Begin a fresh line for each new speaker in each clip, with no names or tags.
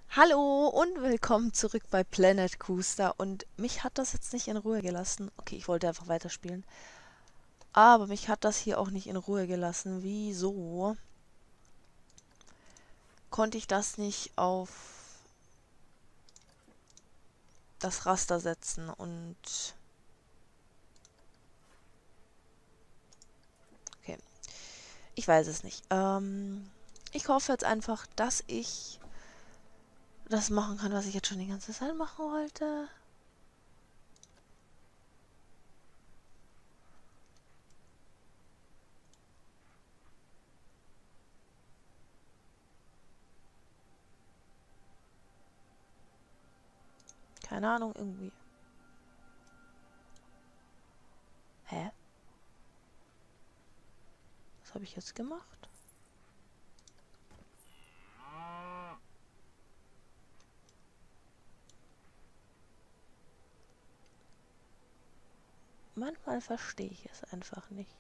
Hallo und willkommen zurück bei Planet Coaster. Und mich hat das jetzt nicht in Ruhe gelassen. Okay, ich wollte einfach weiterspielen. Aber mich hat das hier auch nicht in Ruhe gelassen. Wieso konnte ich das nicht auf das Raster setzen? Und okay, ich weiß es nicht. Ich hoffe jetzt einfach, dass ich das machen kann, was ich jetzt schon die ganze Zeit machen wollte. Keine Ahnung, irgendwie. Hä? Was habe ich jetzt gemacht? Manchmal verstehe ich es einfach nicht.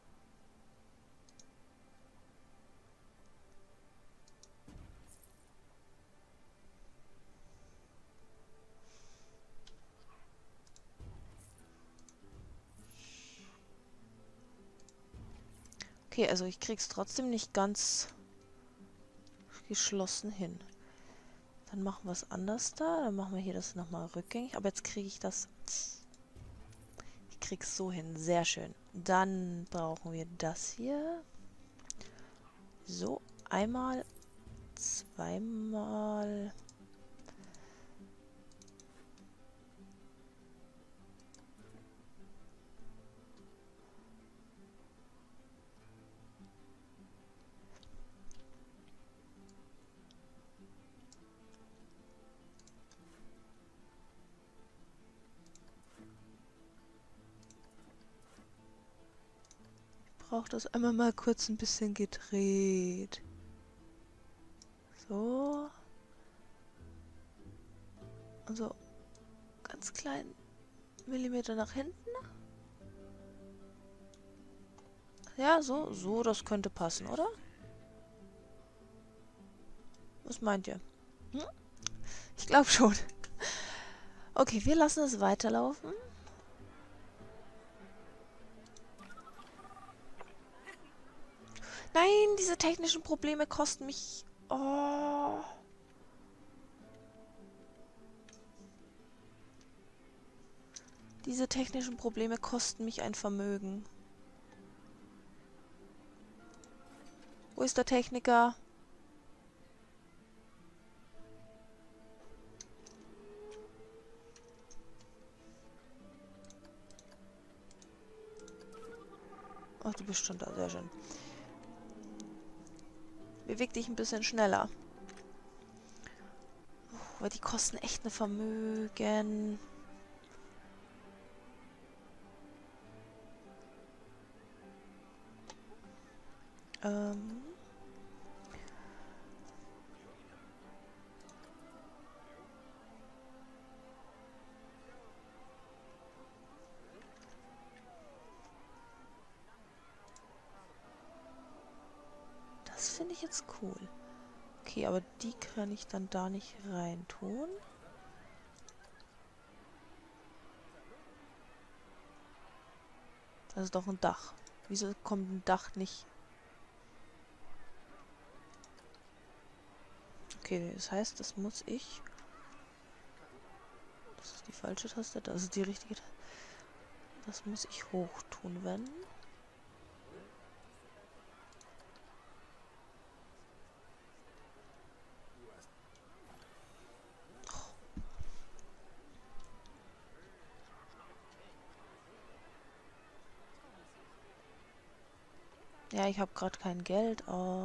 Okay, also ich krieg's trotzdem nicht ganz geschlossen hin. Dann machen wir es anders da. Dann machen wir hier das nochmal rückgängig. Aber jetzt kriege ich das... Ich krieg's so hin. Sehr schön. Dann brauchen wir das hier. So, einmal, zweimal... Ich brauche das einmal mal kurz ein bisschen gedreht. So. Also ganz kleinen Millimeter nach hinten. Ja, so, so, das könnte passen, oder? Was meint ihr? Hm? Ich glaube schon. Okay, wir lassen es weiterlaufen. Nein, diese technischen Probleme kosten mich... Oh. Diese technischen Probleme kosten mich ein Vermögen. Wo ist der Techniker? Ach, du bist schon da. Sehr schön. Beweg dich ein bisschen schneller. Weil die kosten echt ein Vermögen. Ähm... Das finde ich jetzt cool. Okay, aber die kann ich dann da nicht reintun. Das ist doch ein Dach. Wieso kommt ein Dach nicht... Okay, das heißt, das muss ich... Das ist die falsche Taste, das ist die richtige Taste. Das muss ich hoch tun, wenn... Ja, ich habe gerade kein Geld.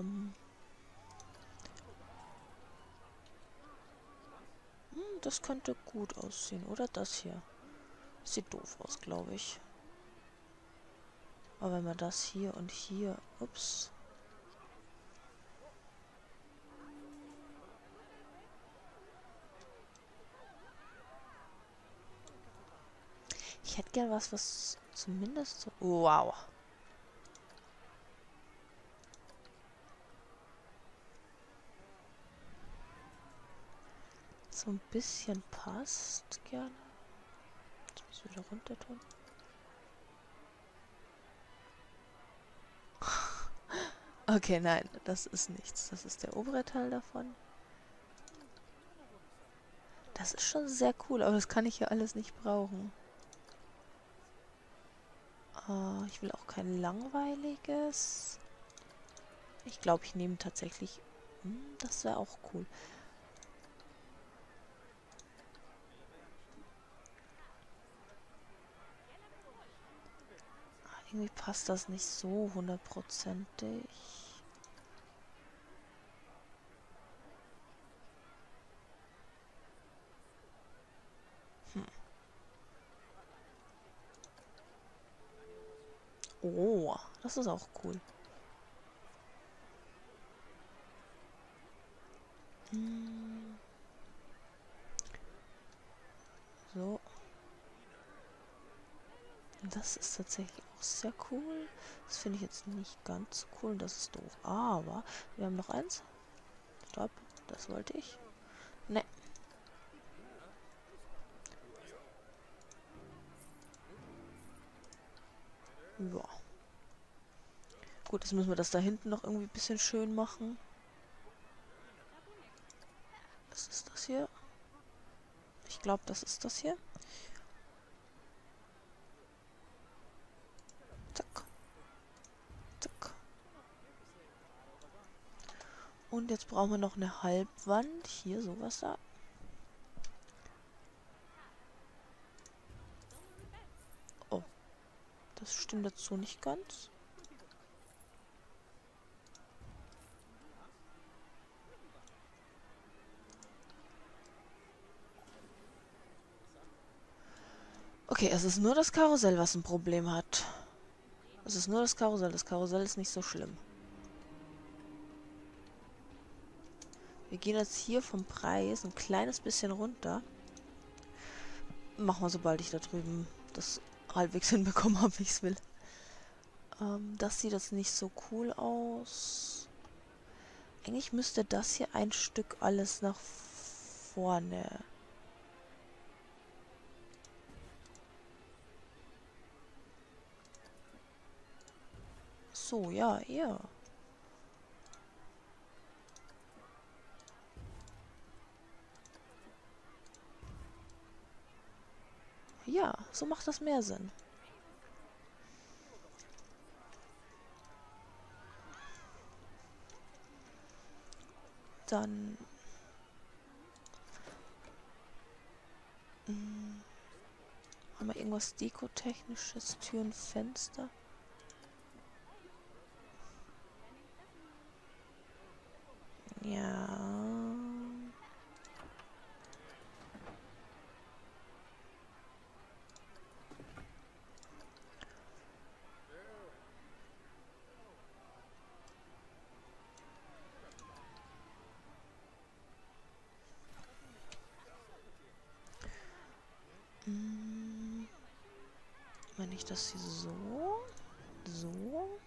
Das könnte gut aussehen, oder? Das hier. Sieht doof aus, glaube ich. Aber wenn man das hier und hier... Ups. Ich hätte gern was, was zumindest so... Wow. so ein bisschen passt, gerne. Jetzt muss ich wieder runter tun. Okay, nein, das ist nichts. Das ist der obere Teil davon. Das ist schon sehr cool, aber das kann ich ja alles nicht brauchen. Ich will auch kein langweiliges. Ich glaube, ich nehme tatsächlich... das wäre auch cool. Irgendwie passt das nicht so hundertprozentig. Oh, das ist auch cool. So. Das ist tatsächlich auch sehr cool. Das finde ich jetzt nicht ganz so cool. Das ist doof. Aber wir haben noch eins. Stopp. Das wollte ich. Ne. Ja. Gut, jetzt müssen wir das da hinten noch irgendwie ein bisschen schön machen. Was ist das hier? Ich glaube, das ist das hier. Zack. Zack. Und jetzt brauchen wir noch eine Halbwand. Hier, sowas da. Oh. Das stimmt dazu nicht ganz. Okay, es ist nur das Karussell, was ein Problem hat. Es ist nur das Karussell. Das Karussell ist nicht so schlimm. Wir gehen jetzt hier vom Preis ein kleines bisschen runter. Machen wir, sobald ich da drüben das halbwegs hinbekommen habe, wie ich es will. Das sieht jetzt nicht so cool aus. Eigentlich müsste das hier ein Stück alles nach vorne. So, ja, eher. Ja, so macht das mehr Sinn. Dann... haben wir irgendwas Dekotechnisches? Türen, Fenster? Ja... Wenn ich das hier so... So...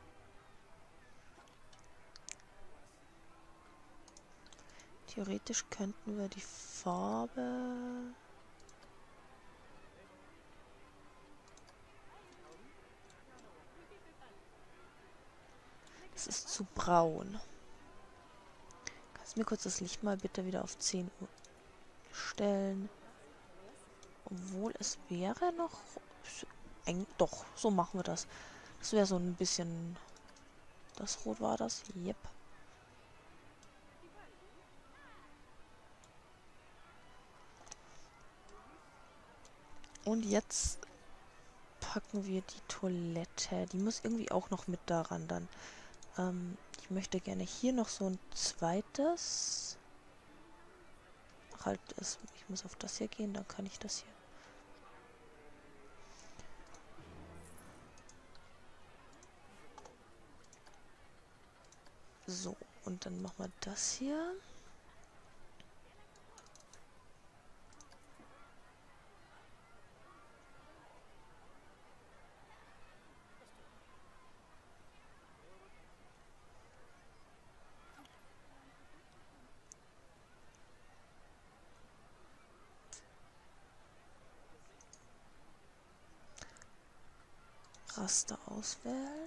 Theoretisch könnten wir die Farbe... Es ist zu braun. Kannst du mir kurz das Licht mal bitte wieder auf 10 Uhr stellen? Obwohl es wäre noch... Doch, so machen wir das. Das wäre so ein bisschen... Das Rot war das? Yep. Und jetzt packen wir die Toilette. Die muss irgendwie auch noch mit daran dann. Ich möchte gerne hier noch so ein zweites... Halt, ich muss auf das hier gehen, dann kann ich das hier. So, und dann machen wir das hier. Raster auswählen.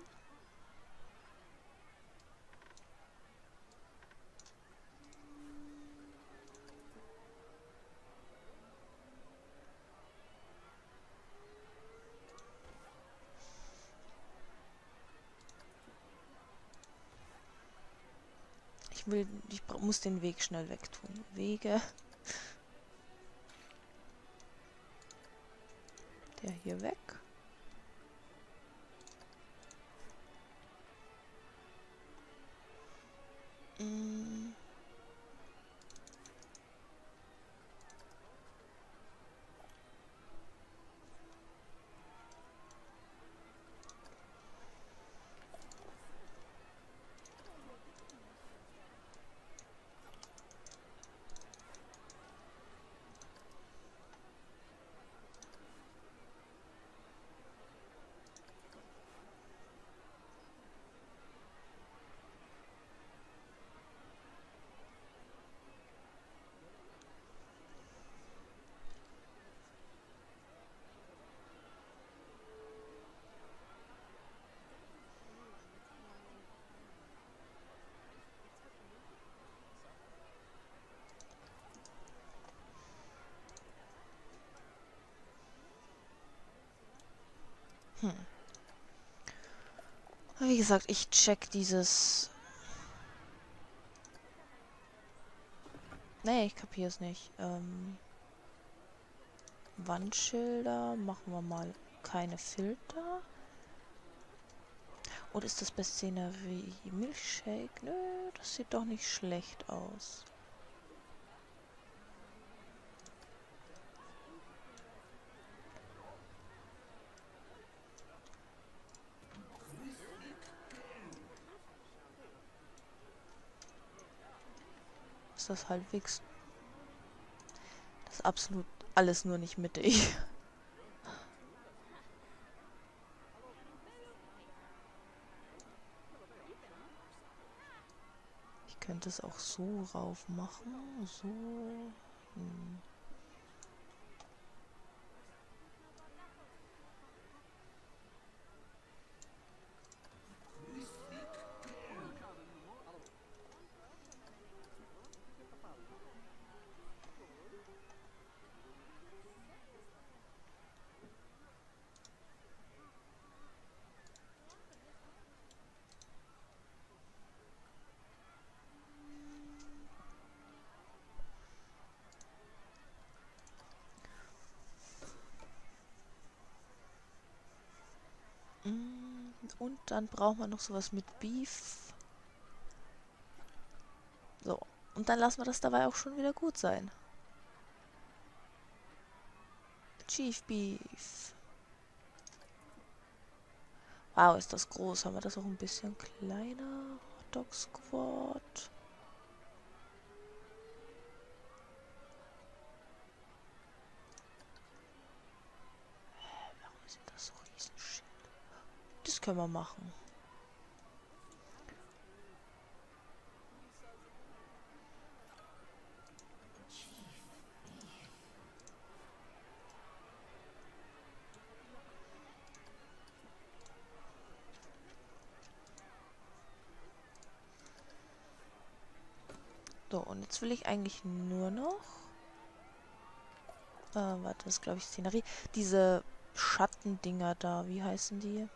Ich muss den Weg schnell wegtun. Wege. Der hier weg. Wie gesagt, ich check dieses... Nee, ich kapiere es nicht. Wandschilder machen wir mal keine Filter. Oder ist das bei Szenerie? Milchshake? Nö, das sieht doch nicht schlecht aus. Ist das halbwegs... Das ist absolut alles nur nicht mittig. Ich könnte es auch so rauf machen. So. Und dann braucht man noch sowas mit Beef. So. Und dann lassen wir das dabei auch schon wieder gut sein. Chief Beef. Wow, ist das groß. Haben wir das auch ein bisschen kleiner? Hotdog Squad. Warum sind das so Riesenschild? Das können wir machen. So, und jetzt will ich eigentlich nur noch... warte, das ist glaube ich Szenerie. Diese Schattendinger da, wie heißen die?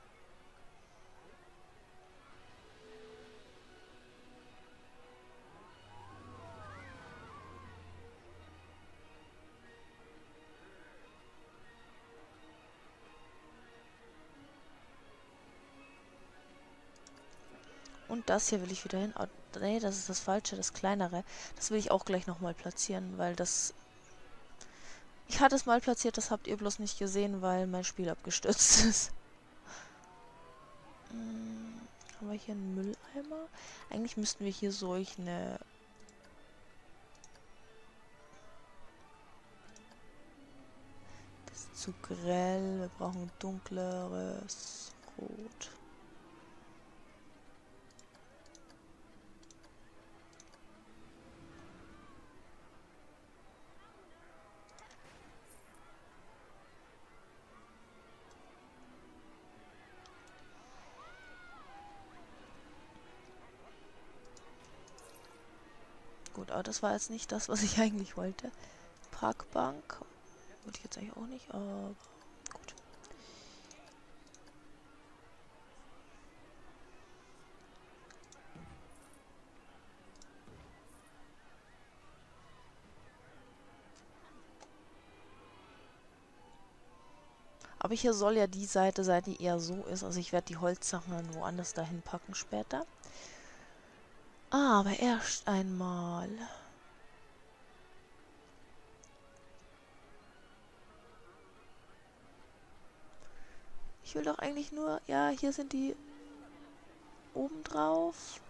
Und das hier will ich wieder hin. Oh, nee, das ist das Falsche, das Kleinere. Das will ich auch gleich nochmal platzieren, weil das... Ich hatte es mal platziert, das habt ihr bloß nicht gesehen, weil mein Spiel abgestürzt ist. Haben wir hier einen Mülleimer? Eigentlich müssten wir hier solch eine... Das ist zu grell. Wir brauchen dunkleres Rot. gut, aber das war jetzt nicht das, was ich eigentlich wollte. Parkbank. Wollte ich jetzt eigentlich auch nicht, aber gut. Aber hier soll ja die Seite sein, die eher so ist. Also ich werde die Holzsachen dann woanders dahin packen später. Aber erst einmal. Ich will doch eigentlich nur... Ja, hier sind die oben drauf.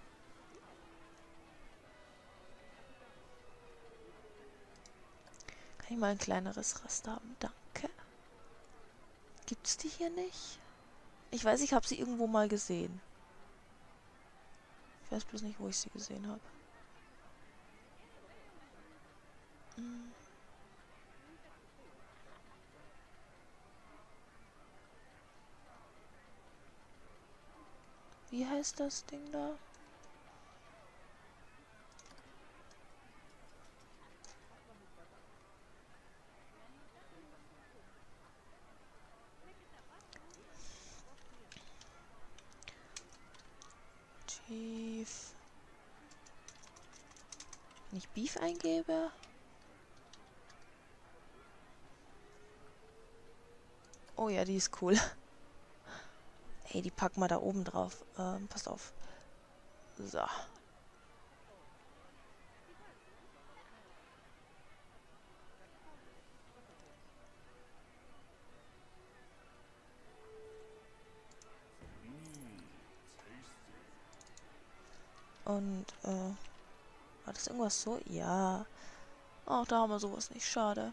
Kann ich mal ein kleineres Raster haben? Danke. Gibt's die hier nicht? Ich weiß, ich habe sie irgendwo mal gesehen. Ich weiß bloß nicht, wo ich sie gesehen habe. Hm. Wie heißt das Ding da? Chief. Wenn ich Beef eingebe. Oh ja, die ist cool. Ey, die packen wir da oben drauf. Passt auf. So. Und, war das irgendwas so? Ja. Ach, da haben wir sowas nicht. Schade.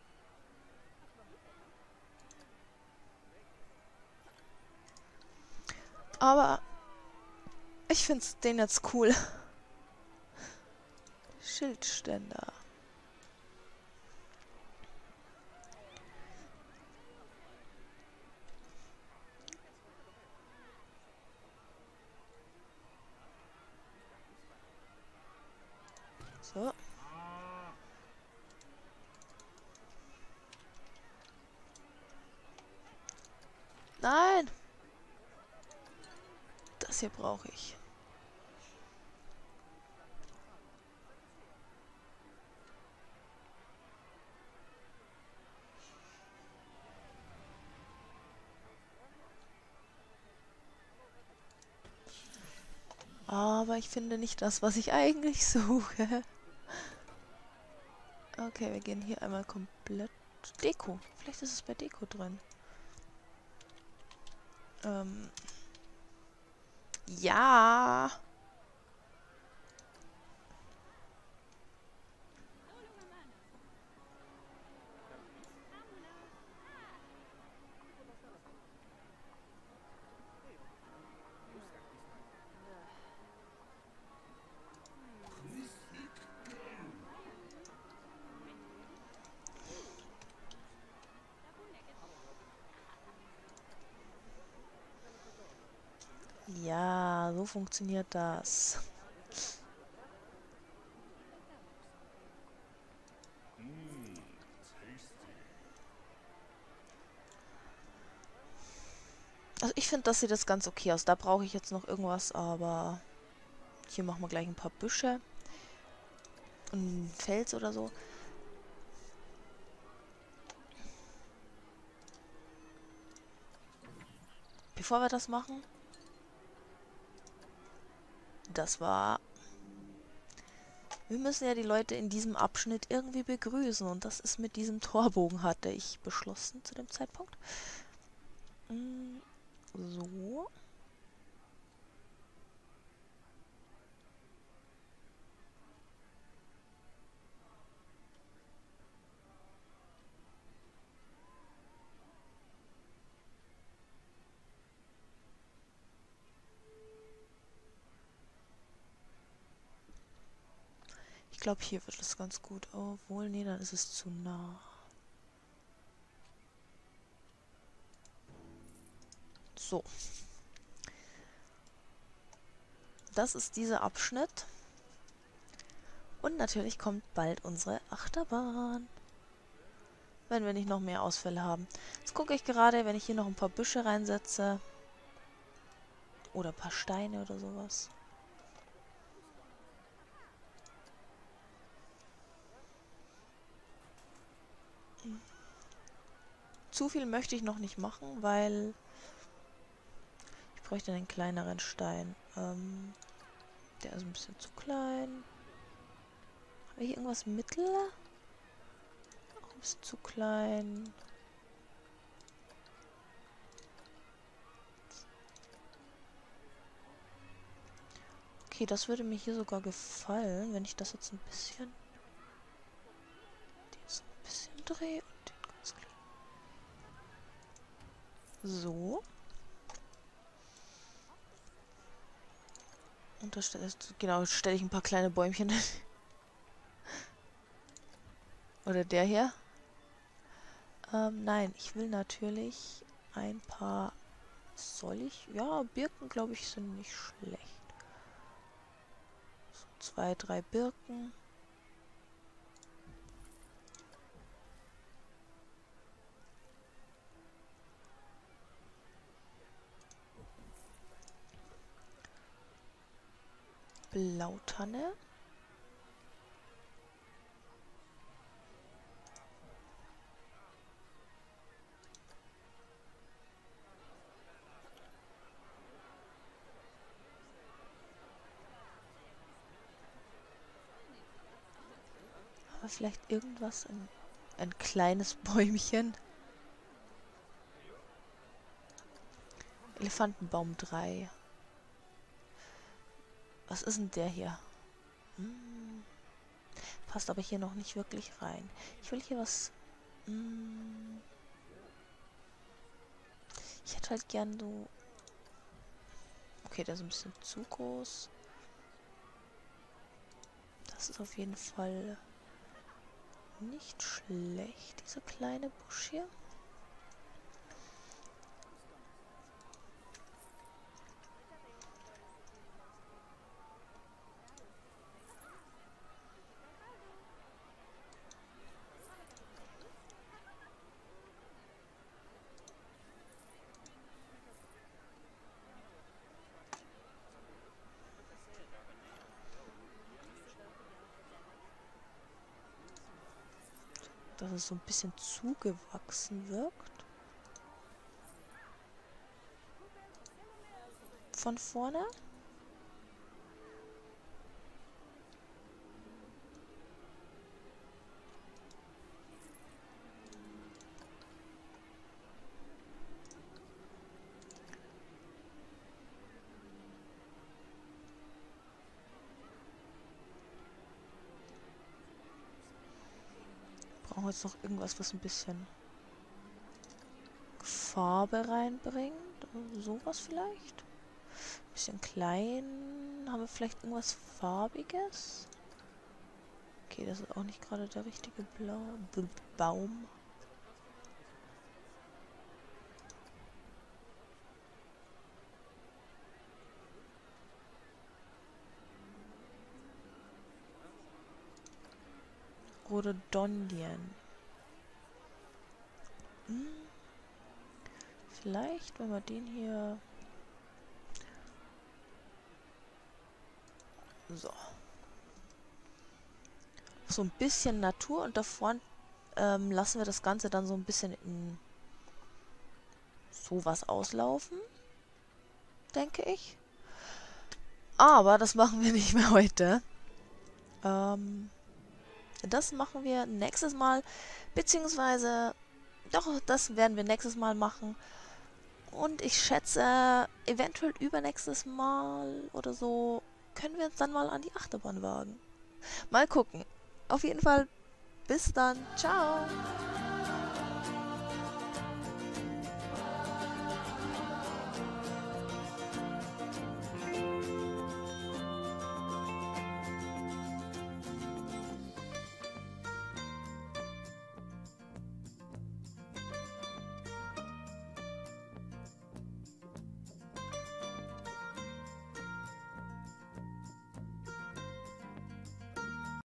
Aber ich find's den jetzt cool. Schildständer. So. Nein! Das hier brauche ich. Aber ich finde nicht das, was ich eigentlich suche. Okay, wir gehen hier einmal komplett... Deko. Vielleicht ist es bei Deko drin. Ja. Ja, so funktioniert das. Also ich finde, das sieht jetzt ganz okay aus. Da brauche ich jetzt noch irgendwas, aber hier machen wir gleich ein paar Büsche. Ein Fels oder so. Bevor wir das machen, das war... Wir müssen ja die Leute in diesem Abschnitt irgendwie begrüßen. Und das ist mit diesem Torbogen, hatte ich beschlossen zu dem Zeitpunkt. So. Ich glaube, hier wird es ganz gut. Obwohl, nee, dann ist es zu nah. So. Das ist dieser Abschnitt. Und natürlich kommt bald unsere Achterbahn. Wenn wir nicht noch mehr Ausfälle haben. Jetzt gucke ich gerade, wenn ich hier noch ein paar Büsche reinsetze. Oder ein paar Steine oder sowas. Zu viel möchte ich noch nicht machen, weil ich bräuchte einen kleineren Stein. Der ist ein bisschen zu klein. Haben wir hier irgendwas mittel? Auch ein bisschen zu klein. Okay, das würde mir hier sogar gefallen, wenn ich das jetzt ein bisschen... so ein bisschen drehe und den ganz klein. So. Und da stelle ich ein paar kleine Bäumchen hin. Oder der hier. Nein, ich will natürlich ein paar... Soll ich? Ja, Birken, glaube ich, sind nicht schlecht. So 2, 3 Birken. Blautanne. Aber vielleicht irgendwas, ein kleines Bäumchen. Elefantenbaum 3. Was ist denn der hier? Passt aber hier noch nicht wirklich rein. Ich will hier was... ich hätte halt gern so... Okay, der ist ein bisschen zu groß. Das ist auf jeden Fall nicht schlecht, dieser kleine Busch hier. Dass es so ein bisschen zugewachsen wirkt. Von vorne. Brauchen wir jetzt noch irgendwas, was ein bisschen Farbe reinbringt. Sowas vielleicht. Ein bisschen klein. Haben wir vielleicht irgendwas Farbiges? Okay, das ist auch nicht gerade der richtige Baum. Rhododendron. Vielleicht, wenn wir den hier... So. So ein bisschen Natur und davor lassen wir das Ganze dann so ein bisschen in sowas auslaufen. Denke ich. Aber das machen wir nicht mehr heute. Das machen wir nächstes Mal. Beziehungsweise, doch, das werden wir nächstes Mal machen. Und ich schätze, eventuell übernächstes Mal oder so, können wir uns dann mal an die Achterbahn wagen. Mal gucken. Auf jeden Fall, bis dann. Ciao.